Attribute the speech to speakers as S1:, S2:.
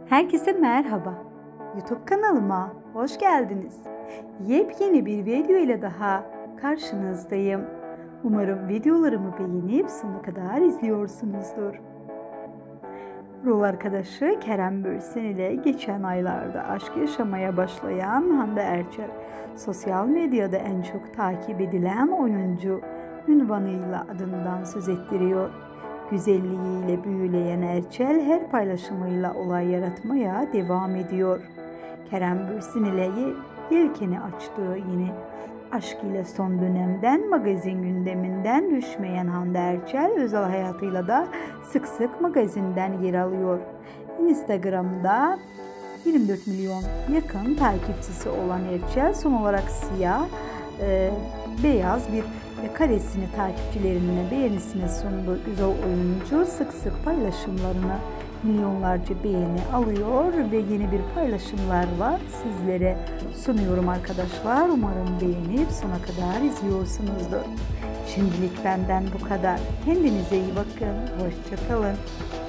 S1: Herkese merhaba. YouTube kanalıma hoş geldiniz. Yepyeni bir video ile daha karşınızdayım. Umarım videolarımı beğenip sonuna kadar izliyorsunuzdur. Rol arkadaşı Kerem Bürsin ile geçen aylarda aşk yaşamaya başlayan Hande Erçel, sosyal medyada en çok takip edilen oyuncu ünvanıyla adından söz ettiriyor. Güzelliğiyle büyüleyen Erçel her paylaşımıyla olay yaratmaya devam ediyor. Kerem Bürsin ile yelkeni açtığı yeni aşk ile son dönemden magazin gündeminden düşmeyen Hande Erçel özel hayatıyla da sık sık magazinden yer alıyor. Instagram'da 24 milyon yakın takipçisi olan Erçel son olarak siyah beyaz bir karesini takipçilerine beğenisine sunduğu güzel oyuncu sık sık paylaşımlarını milyonlarca beğeni alıyor ve yeni bir paylaşımlarla sizlere sunuyorum arkadaşlar. Umarım beğenip sona kadar izliyorsunuzdur. Şimdilik benden bu kadar. Kendinize iyi bakın. Hoşça kalın.